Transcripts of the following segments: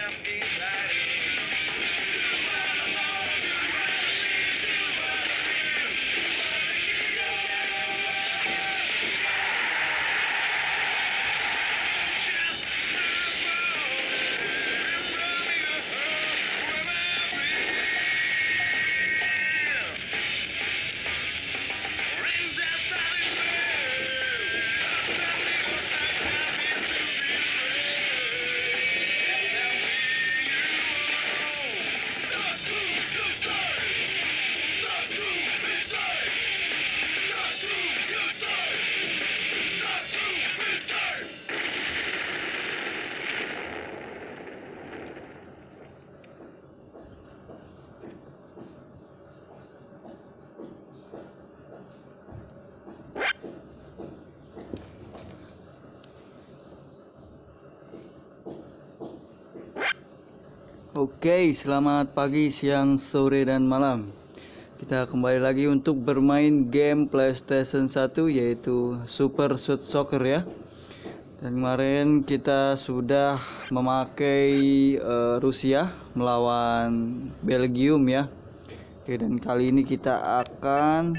Oke, selamat pagi, siang, sore, dan malam. Kita kembali lagi untuk bermain game PlayStation 1 yaitu Super Shoot Soccer ya. Dan kemarin kita sudah memakai Rusia melawan Belgium ya. Oke, dan kali ini kita akan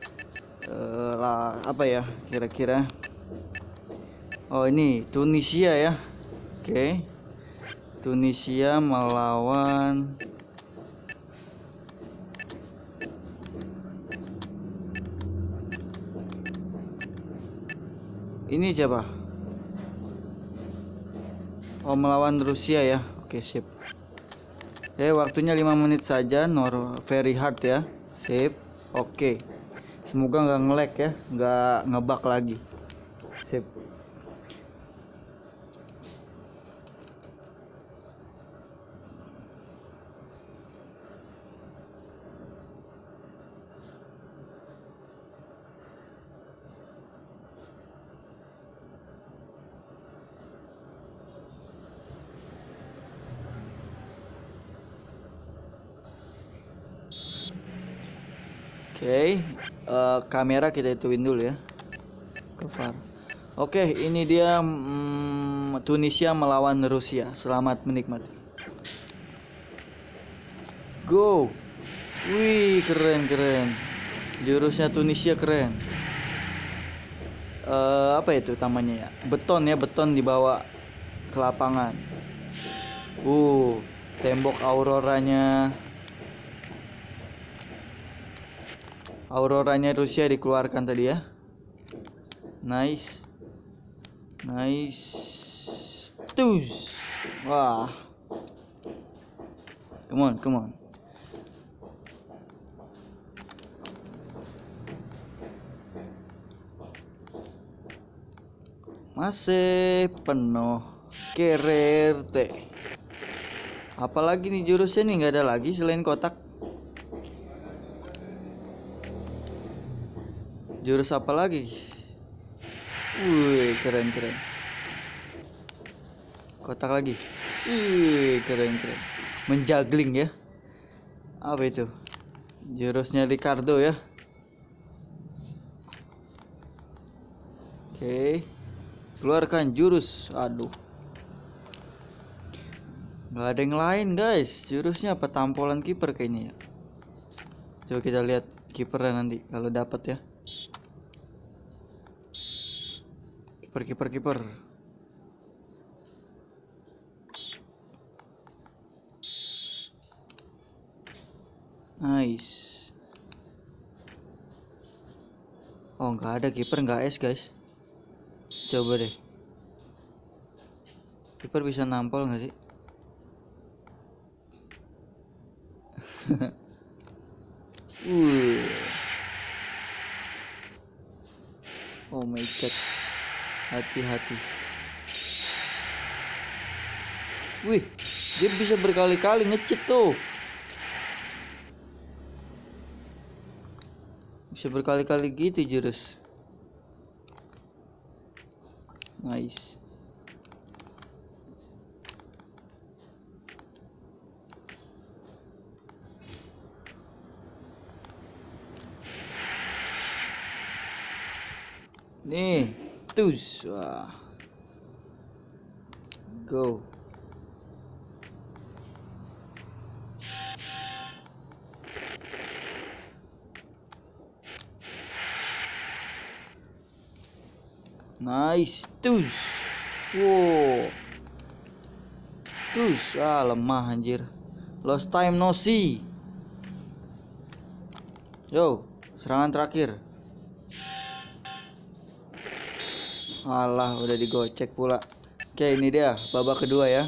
apa ya kira-kira? Oh, ini Tunisia ya. Oke. Tunisia melawan ini siapa? Oh, melawan Rusia ya. Oke, sip. Waktunya 5 menit saja, very hard ya. Sip. Oke. Semoga nggak nge-lag ya, nggak ngebug lagi. Sip. Oke, kamera kita ituin dulu ya, ke VAR. Oke, ini dia Tunisia melawan Rusia. Selamat menikmati. Go. Wih, keren. Jurusnya Tunisia keren. Apa itu namanya ya? Beton ya, beton dibawa ke lapangan. Tembok Auroranya Rusia dikeluarkan tadi ya. Nice. Tus. Wah. Come on. Masih penuh. Kererte. Apalagi nih jurusnya nih, nggak ada lagi selain kotak. Jurus apa lagi? Wih, keren. Kotak lagi. Keren. Menjagling ya. Apa itu? Jurusnya Ricardo ya. Oke. Keluarkan jurus. Aduh. Gak ada yang lain guys. Jurusnya apa? Tampolan kiper kayaknya ya. Coba kita lihat kipernya nanti kalau dapat ya. Kiper. Nice. Oh, nggak ada kiper, nggak es guys. Coba deh. Kiper bisa nampol nggak sih? Oh my god. Hati-hati. Wih, dia bisa berkali-kali nge-cheat tuh. Bisa berkali-kali gitu jurus. Nice. Nih, tus. Wah. Go. Nice. Tus. Wow. Tus. Lemah anjir. Lost time no see. Yo, serangan terakhir. Alah, udah digocek pula. Oke, ini dia babak kedua ya.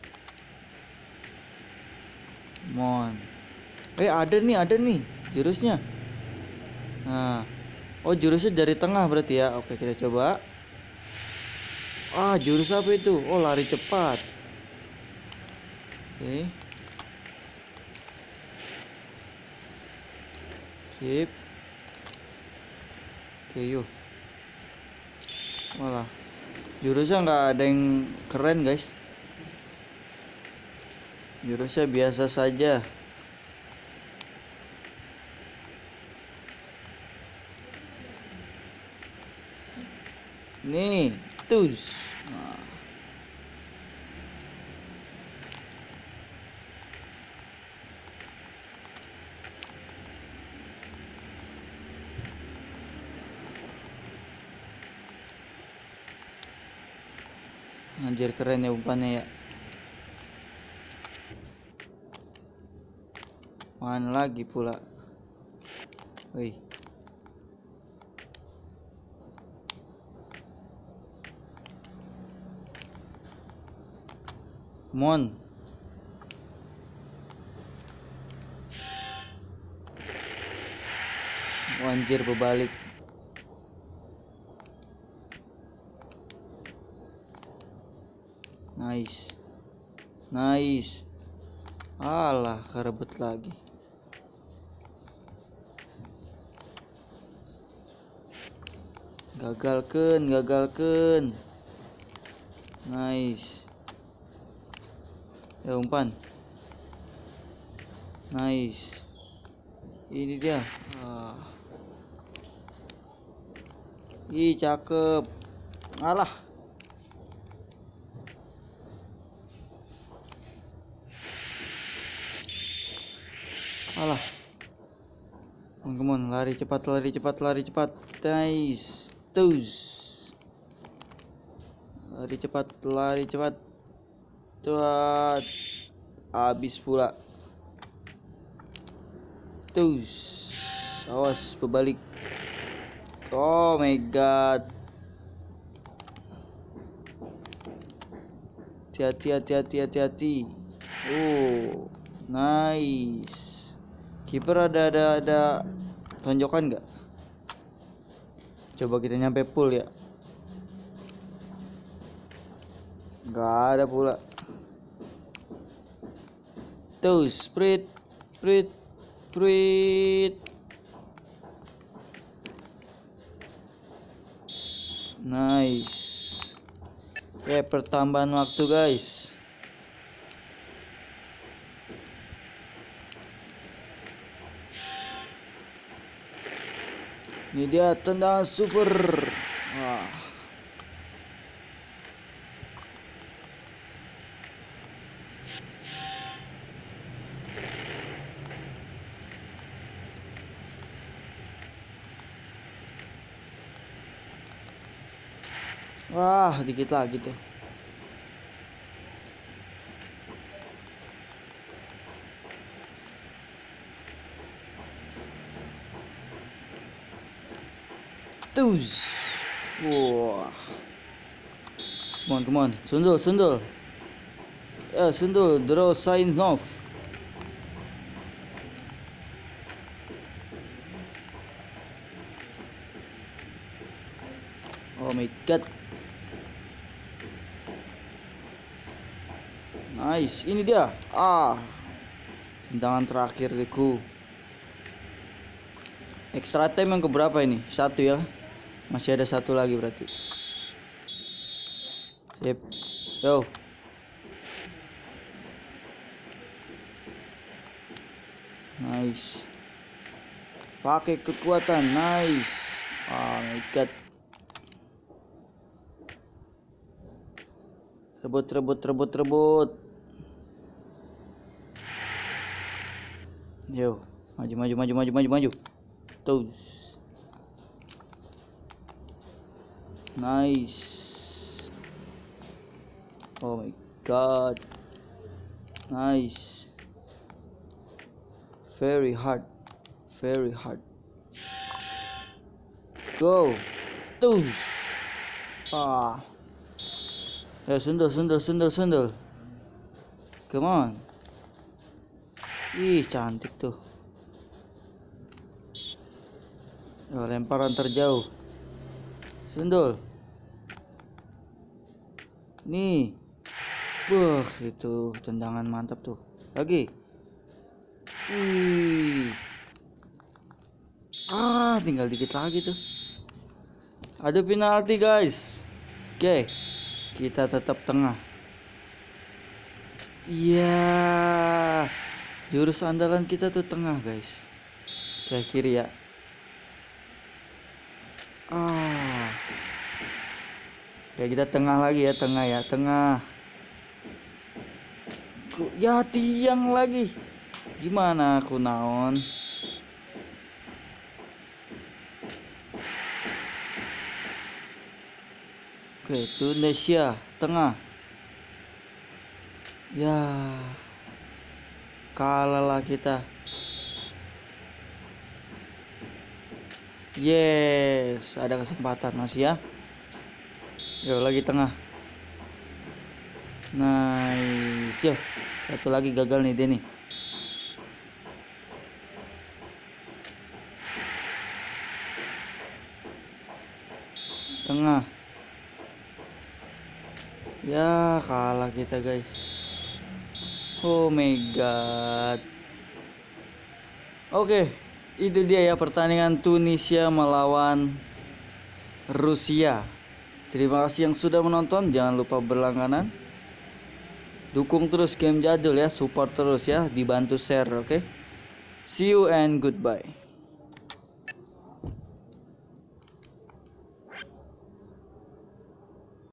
Mon. Ada nih jurusnya. Nah. Oh, jurusnya dari tengah berarti ya. Oke, kita coba. Jurus apa itu? Oh, lari cepat. Oke. Sip. Oke, yuk. Walah. Jurusnya nggak ada yang keren, guys. Jurusnya biasa saja. Nih, tus. Nah. Anjir, keren ya umpannya ya. Mana lagi pula? Wih. Mon. Anjir, berbalik. Nice. Nice. Alah, kerebut lagi. Gagalkan. Nice. Ya, umpan. Nice. Ini dia. Ih, cakep. Alah. Come on, lari cepat. Nice. Tus. Lari cepat. Tuat. Habis pula. Tus. Awas, berbalik. Oh my god. Hati-hati. Oh, nice. Kiper ada tonjokan nggak? Coba kita nyampe pool ya. Nggak ada pula. Tuh, sprint. Nice. Pertambahan waktu, guys. Ini dia tendangan super. Wah, dikit lagi tuh. Tus. Wah. Come on. Sundul. Sundul. Draw sign off. Oh my god. Nice. Ini dia. Tendangan terakhir deku. Extra time yang keberapa ini? 1 ya. Masih ada 1 lagi berarti. Sip. Yo. Nice. Pakai kekuatan. Nice. Oh my god. Rebut. Yo, maju. Tuh. Nice. Oh my god. Nice. Very hard. Very hard. Go. Tuh. Ah. Ya, sundel. Come on. Ih, cantik tuh. Oh, lemparan terjauh. Sundul. Nih. Wah, itu tendangan mantap tuh. Lagi. Wih. Tinggal dikit lagi tuh. Ada penalti, guys. Oke. Kita tetap tengah. Iya. Jurus andalan kita tuh tengah, guys. Ke kiri ya. Ya, kita tengah lagi ya, tengah. Ya, tiang lagi. Gimana aku naon? Oke, Tunisia tengah. Ya, kalah lah kita. Yes, ada kesempatan masih ya. Yo, lagi tengah. Nice. Yo, satu lagi gagal nih Denny. Tengah. Ya, kalah kita, guys. Oh my god. Oke, itu dia ya pertandingan Tunisia melawan Rusia. Terima kasih yang sudah menonton. Jangan lupa berlangganan. Dukung terus game jadul ya, support terus ya, dibantu share, oke? See you and goodbye.